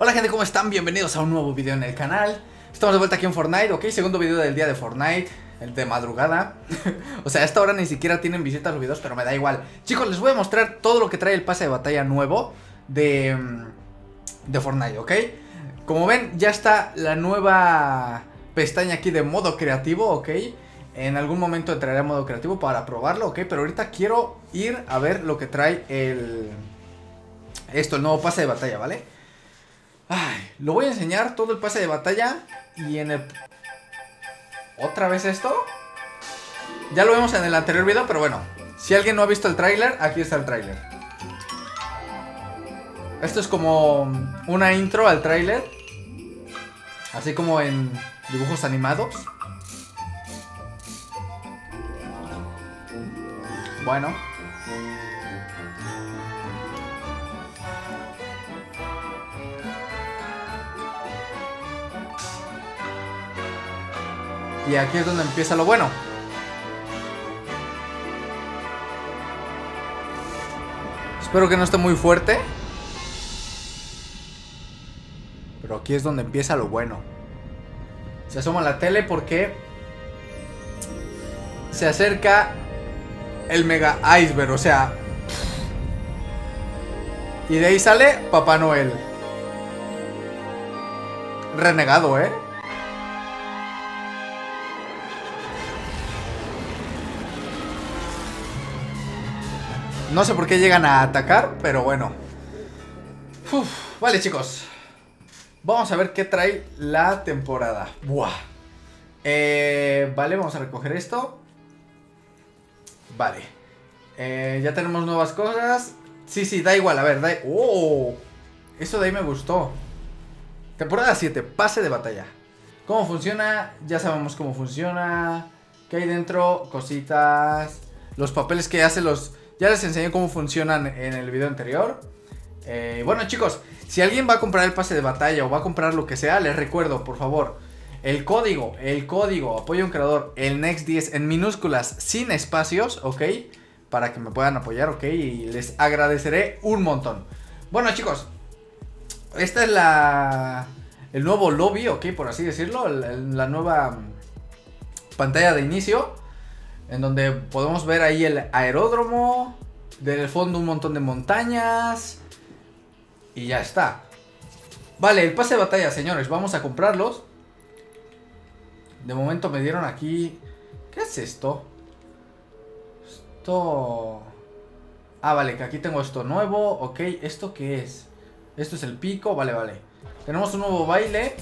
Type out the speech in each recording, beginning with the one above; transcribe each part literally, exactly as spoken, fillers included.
Hola gente, ¿cómo están? Bienvenidos a un nuevo video en el canal. Estamos de vuelta aquí en Fortnite, ok, segundo video del día de Fortnite, el de madrugada. O sea, a esta hora ni siquiera tienen visitas los videos, pero me da igual. Chicos, les voy a mostrar todo lo que trae el pase de batalla nuevo de, de Fortnite, ok. Como ven, ya está la nueva pestaña aquí de modo creativo, ok. En algún momento entraré a modo creativo para probarlo, ok. Pero ahorita quiero ir a ver lo que trae el... Esto, el nuevo pase de batalla, ¿vale? Ay, lo voy a enseñar todo el pase de batalla. Y en el... ¿Otra vez esto? Ya lo vimos en el anterior video, pero bueno, si alguien no ha visto el tráiler, aquí está el tráiler. Esto es como una intro al tráiler, así como en dibujos animados. Bueno, y aquí es donde empieza lo bueno. Espero que no esté muy fuerte, pero aquí es donde empieza lo bueno. Se asoma la tele porque se acerca el mega iceberg, o sea, y de ahí sale Papá Noel. Renegado, ¿eh? No sé por qué llegan a atacar, pero bueno. Uf, vale, chicos. Vamos a ver qué trae la temporada. Buah. Eh, vale, vamos a recoger esto. Vale. Eh, ya tenemos nuevas cosas. Sí, sí, da igual, a ver, da... ¡Oh! Eso de ahí me gustó. Temporada siete, pase de batalla. ¿Cómo funciona? Ya sabemos cómo funciona. ¿Qué hay dentro? Cositas. Los papeles que hace los... Ya les enseñé cómo funcionan en el video anterior. eh, Bueno, chicos, si alguien va a comprar el pase de batalla o va a comprar lo que sea, les recuerdo, por favor, el código, el código apoyo a un creador, el Next diez en minúsculas, sin espacios, ok, para que me puedan apoyar, ok, y les agradeceré un montón. Bueno, chicos, esta es la... el nuevo lobby, ok, por así decirlo, la, la nueva pantalla de inicio, en donde podemos ver ahí el aeródromo, del fondo un montón de montañas, y ya está. Vale, el pase de batalla, señores, vamos a comprarlos. De momento me dieron aquí... ¿Qué es esto? Esto... Ah, vale, que aquí tengo esto nuevo, ok. ¿Esto qué es? Esto es el pico, vale, vale. Tenemos un nuevo baile.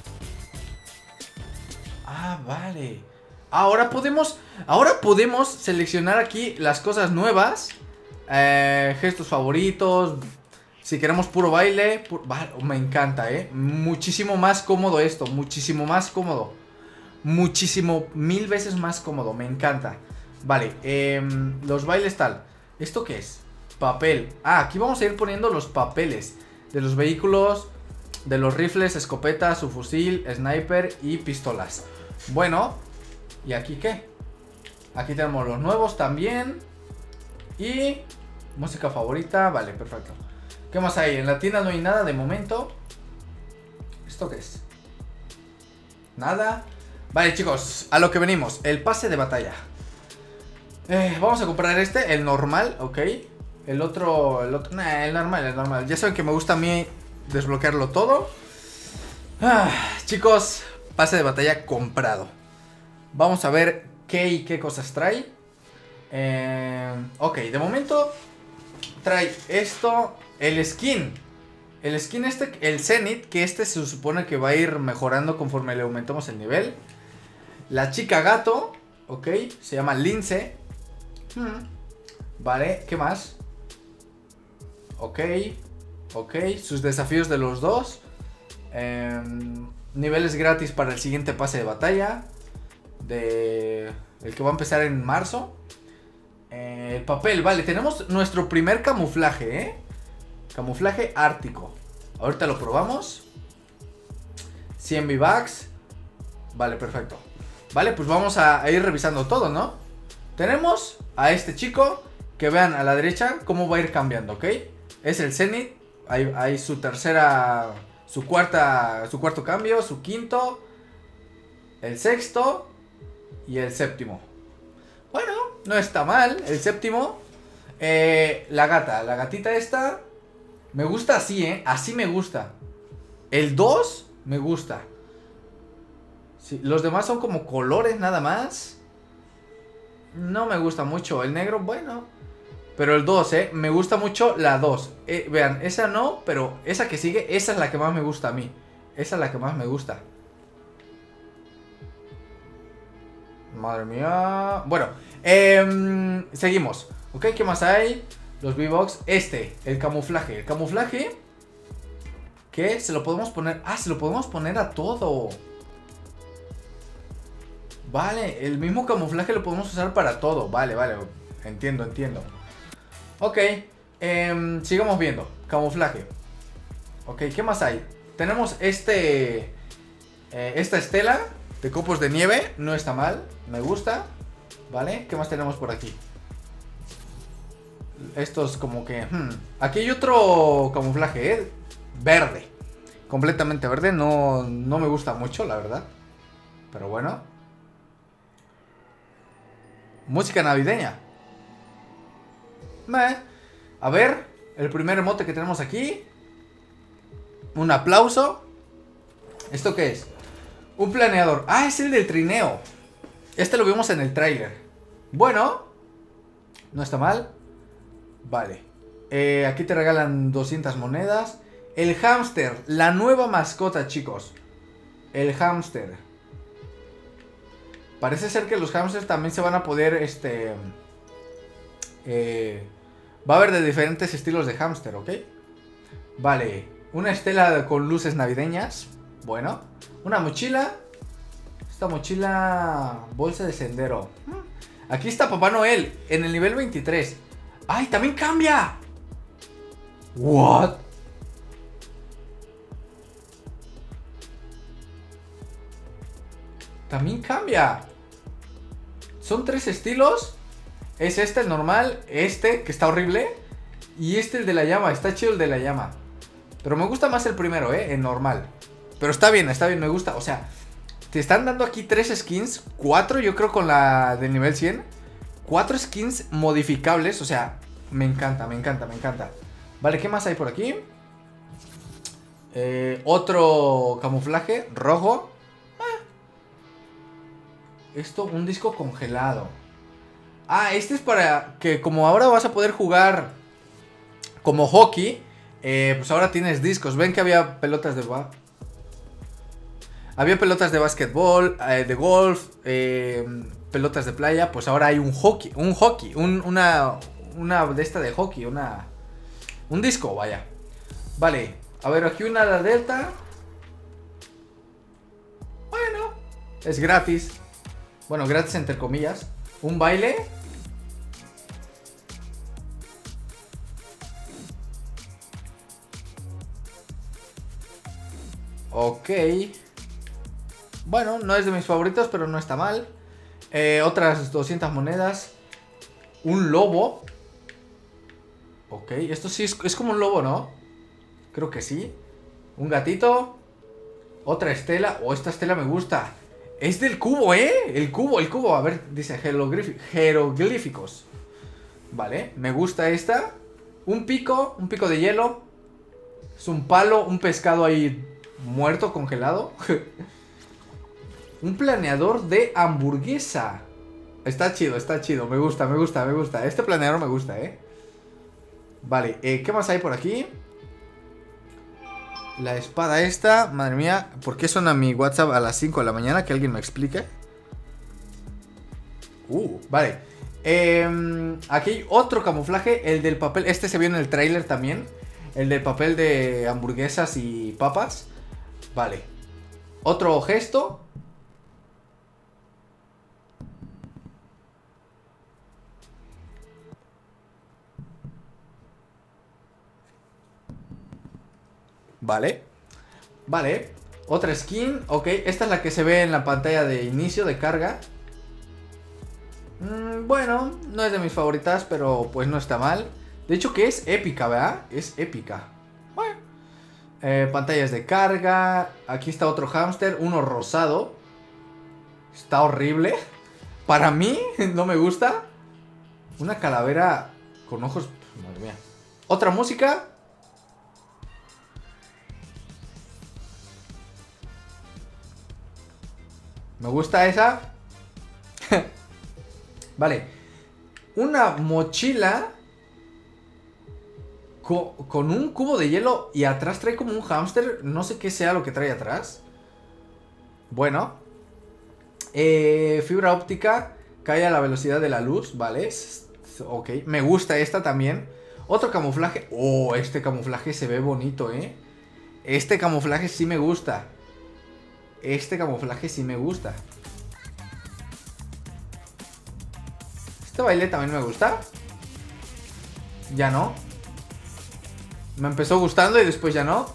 Ah, vale. Ahora podemos, ahora podemos seleccionar aquí las cosas nuevas. eh, Gestos favoritos. Si queremos puro baile pu vale, me encanta, eh muchísimo más cómodo esto, muchísimo más cómodo. Muchísimo, mil veces más cómodo, me encanta. Vale, eh, los bailes tal. ¿Esto qué es? Papel. Ah, aquí vamos a ir poniendo los papeles de los vehículos, de los rifles, escopetas, su fusil, sniper y pistolas. Bueno, ¿y aquí qué? Aquí tenemos los nuevos también. Y música favorita, vale, perfecto. ¿Qué más hay? En la tienda no hay nada de momento. ¿Esto qué es? Nada. Vale, chicos, a lo que venimos. El pase de batalla. eh, Vamos a comprar este, el normal, ok. El otro, el otro, nah, el normal, el normal. Ya saben que me gusta a mí desbloquearlo todo. ah, Chicos, pase de batalla comprado. Vamos a ver qué y qué cosas trae. eh, Ok, de momento trae esto. El skin. El skin este, el Zenith, que este se supone que va a ir mejorando conforme le aumentamos el nivel. La chica gato, ok, se llama Lince. hmm. Vale, ¿qué más? Ok, ok, sus desafíos de los dos. eh, Niveles gratis para el siguiente pase de batalla, de el que va a empezar en marzo. eh, El papel, vale, tenemos nuestro primer camuflaje, ¿eh? Camuflaje ártico. Ahorita lo probamos. cien V-Bucks. Vale, perfecto. Vale, pues vamos a, a ir revisando todo, ¿no? Tenemos a este chico, que vean a la derecha cómo va a ir cambiando, ¿ok? Es el Zenith. Hay, hay su tercera Su cuarta, su cuarto cambio, su quinto, el sexto y el séptimo. Bueno, no está mal. El séptimo. Eh, la gata, la gatita esta. Me gusta así, eh. Así me gusta. El dos me gusta. Sí, los demás son como colores nada más. No me gusta mucho. El negro, bueno. Pero el dos, eh. Me gusta mucho la dos. Eh, vean, esa no, pero esa que sigue, esa es la que más me gusta a mí. Esa es la que más me gusta. Madre mía. Bueno, eh, seguimos. Ok, ¿qué más hay? Los V-Box. Este, el camuflaje. El camuflaje. ¿Qué? Se lo podemos poner. Ah, se lo podemos poner a todo. Vale, el mismo camuflaje lo podemos usar para todo. Vale, vale. Entiendo, entiendo. Ok, eh, sigamos viendo. Camuflaje. Ok, ¿qué más hay? Tenemos este... Eh, esta estela de copos de nieve. No está mal, me gusta. Vale, ¿qué más tenemos por aquí? Estos como que... Hmm. Aquí hay otro camuflaje, ¿eh? Verde. Completamente verde, no, no me gusta mucho, la verdad. Pero bueno. Música navideña. Meh. A ver, el primer emote que tenemos aquí. Un aplauso. ¿Esto qué es? Un planeador. Ah, es el del trineo. Este lo vimos en el tráiler. Bueno, no está mal. Vale, eh, aquí te regalan doscientas monedas. El hámster, la nueva mascota, chicos. El hámster. Parece ser que los hámsters también se van a poder, este... Eh, va a haber de diferentes estilos de hámster, ¿ok? Vale, una estela con luces navideñas. Bueno, una mochila. Esta mochila... Bolsa de sendero. Aquí está Papá Noel, en el nivel veintitrés. ¡Ay, también cambia! ¿What? También cambia. Son tres estilos. Es este, el normal. Este, que está horrible. Y este, el de la llama. Está chido el de la llama. Pero me gusta más el primero, eh, el normal. Pero está bien, está bien, me gusta. O sea, te están dando aquí tres skins. Cuatro, yo creo, con la del nivel cien. Cuatro skins modificables, o sea, me encanta, me encanta, me encanta. Vale, ¿qué más hay por aquí? Eh, otro camuflaje rojo. Ah. Esto, un disco congelado. Ah, este es para que como ahora vas a poder jugar como hockey, eh, pues ahora tienes discos. Ven que había pelotas de... Había pelotas de básquetbol, eh, de golf, eh, pelotas de playa. Pues ahora hay un hockey, un hockey, un, una, una de esta de hockey, una, un disco, vaya. Vale, a ver, aquí una ala delta. Bueno, es gratis. Bueno, gratis entre comillas. Un baile. Ok. Bueno, no es de mis favoritos, pero no está mal. Eh, otras doscientas monedas. Un lobo. Ok, esto sí es, es como un lobo, ¿no? Creo que sí. Un gatito. Otra estela. Oh, esta estela me gusta. Es del cubo, ¿eh? El cubo, el cubo. A ver, dice jeroglíficos. Vale, me gusta esta. Un pico, un pico de hielo. Es un palo, un pescado ahí muerto, congelado. Un planeador de hamburguesa. Está chido, está chido. Me gusta, me gusta, me gusta. Este planeador me gusta, ¿eh? Vale, eh, ¿qué más hay por aquí? La espada esta. Madre mía, ¿por qué suena mi WhatsApp a las cinco de la mañana? Que alguien me explique. Uh, vale. eh, Aquí hay otro camuflaje. El del papel, este se vio en el tráiler también. El del papel de hamburguesas y papas. Vale. Otro gesto. Vale. Vale. Otra skin. Ok, esta es la que se ve en la pantalla de inicio de carga. mm, Bueno, no es de mis favoritas, pero pues no está mal. De hecho que es épica, ¿verdad? Es épica. Bueno. Eh, pantallas de carga. Aquí está otro hámster, uno rosado. Está horrible. Para mí, no me gusta. Una calavera con ojos... Madre mía. Otra música. Me gusta esa. Vale. Una mochila co con un cubo de hielo y atrás trae como un hámster. No sé qué sea lo que trae atrás. Bueno. Eh, fibra óptica. Cae a la velocidad de la luz. Vale. Ok. Me gusta esta también. Otro camuflaje. Oh, este camuflaje se ve bonito, ¿eh? Este camuflaje sí me gusta. Este camuflaje sí me gusta. Este baile también me gusta. Ya no. Me empezó gustando y después ya no.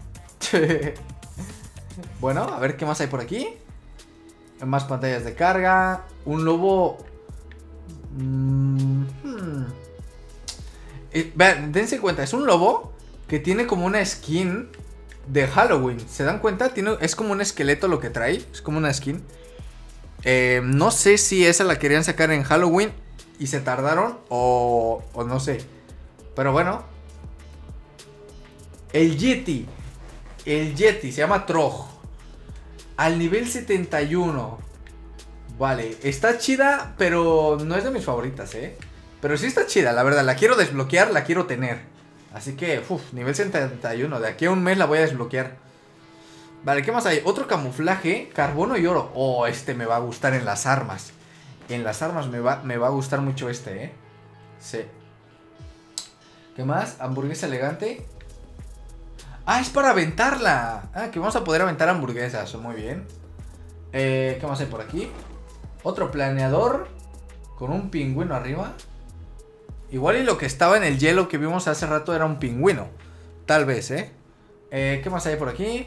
Bueno, a ver qué más hay por aquí. Más pantallas de carga. Un lobo. Mm -hmm. eh, vean, dense cuenta, es un lobo que tiene como una skin de Halloween. ¿Se dan cuenta? Tiene, es como un esqueleto lo que trae. Es como una skin. Eh, no sé si esa la querían sacar en Halloween y se tardaron o, o no sé. Pero bueno. El Yeti. El Yeti se llama Trog. Al nivel setenta y uno. Vale, está chida, pero no es de mis favoritas, ¿eh? Pero sí está chida, la verdad. La quiero desbloquear, la quiero tener. Así que, uff, nivel setenta y uno. De aquí a un mes la voy a desbloquear. Vale, ¿qué más hay? Otro camuflaje, carbono y oro. Oh, este me va a gustar en las armas. En las armas me va, me va a gustar mucho este, ¿eh? Sí. ¿Qué más? Hamburguesa elegante. Ah, es para aventarla. Ah, que vamos a poder aventar hamburguesas. Muy bien. eh, ¿Qué más hay por aquí? Otro planeador con un pingüino arriba. Igual y lo que estaba en el hielo que vimos hace rato era un pingüino. Tal vez, ¿eh? eh ¿Qué más hay por aquí?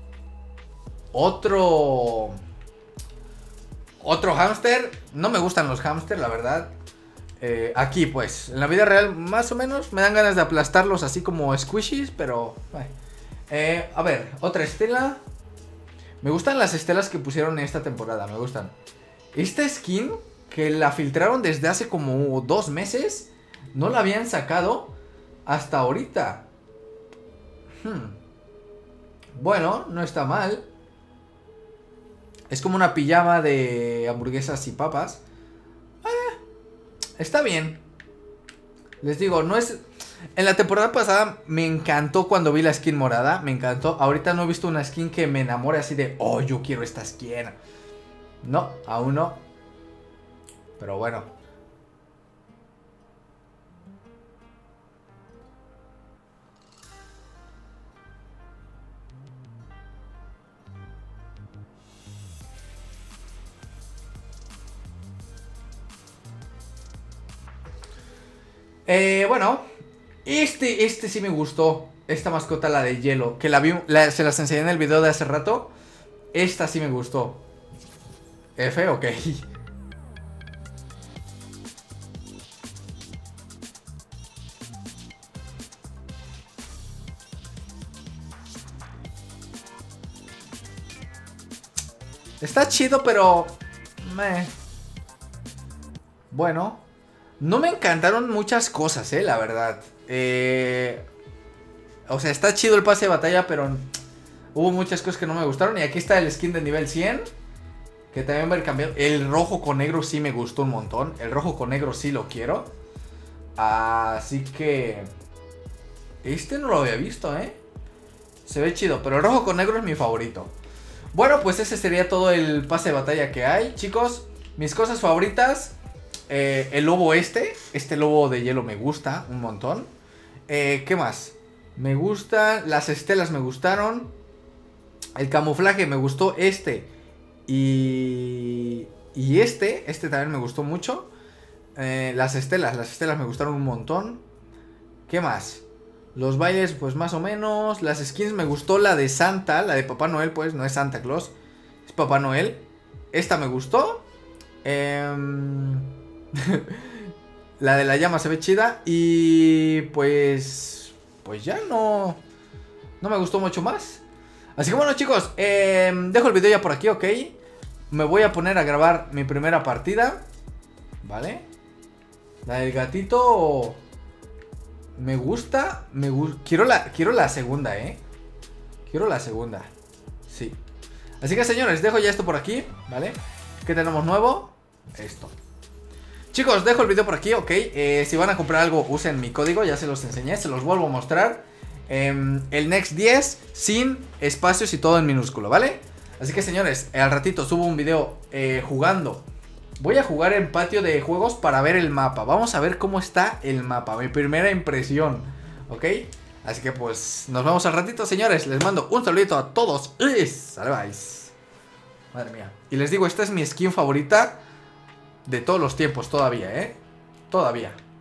Otro... Otro hámster. No me gustan los hámsters, la verdad. eh, Aquí, pues, en la vida real, más o menos, me dan ganas de aplastarlos así como squishies, pero... Eh, a ver, otra estela. Me gustan las estelas que pusieron en esta temporada, me gustan. Esta skin, que la filtraron desde hace como dos meses, no la habían sacado hasta ahorita. hmm. Bueno, no está mal. Es como una pijama de hamburguesas y papas. eh, Está bien. Les digo, no es... En la temporada pasada me encantó cuando vi la skin morada. Me encantó. Ahorita no he visto una skin que me enamore así de... Oh, yo quiero esta skin. No, aún no. Pero bueno. Eh, bueno. Este, este sí me gustó. Esta mascota, la de hielo. Que la vi, la, se las enseñé en el video de hace rato. Esta sí me gustó. F, ok. Está chido, pero... Meh. Bueno. No me encantaron muchas cosas, eh, la verdad. Eh... O sea, está chido el pase de batalla, pero... Hubo muchas cosas que no me gustaron. Y aquí está el skin de nivel cien. Que también va a ir cambiando. El rojo con negro sí me gustó un montón. El rojo con negro sí lo quiero. Así que... Este no lo había visto, eh. Se ve chido, pero el rojo con negro es mi favorito. Bueno, pues ese sería todo el pase de batalla que hay, chicos. Mis cosas favoritas... Eh, el lobo este. Este lobo de hielo me gusta un montón. eh, ¿Qué más? Me gustan. Las estelas me gustaron. El camuflaje me gustó este. Y... Y este. Este también me gustó mucho. eh, Las estelas. Las estelas me gustaron un montón. ¿Qué más? Los bailes pues más o menos. Las skins me gustó la de Santa. La de Papá Noel pues no es Santa Claus, es Papá Noel. Esta me gustó. Eh... La de la llama se ve chida. Y pues... Pues ya no... No me gustó mucho más. Así que bueno, chicos, eh, dejo el video ya por aquí, ¿ok? Me voy a poner a grabar mi primera partida. ¿Vale? La del gatito me gusta, me gu quiero la quiero la segunda, ¿eh? Quiero la segunda. Sí. Así que señores, dejo ya esto por aquí, ¿vale? ¿Qué tenemos nuevo? Esto. Chicos, dejo el video por aquí, ok. eh, Si van a comprar algo, usen mi código. Ya se los enseñé, se los vuelvo a mostrar. eh, El Next diez sin espacios y todo en minúsculo, ¿vale? Así que señores, al ratito subo un video eh, jugando. Voy a jugar en patio de juegos para ver el mapa. Vamos a ver cómo está el mapa. Mi primera impresión, ¿ok? Así que pues nos vemos al ratito, señores. Les mando un saludito a todos y salváis. Madre mía. Y les digo, esta es mi skin favorita de todos los tiempos todavía, ¿eh? Todavía.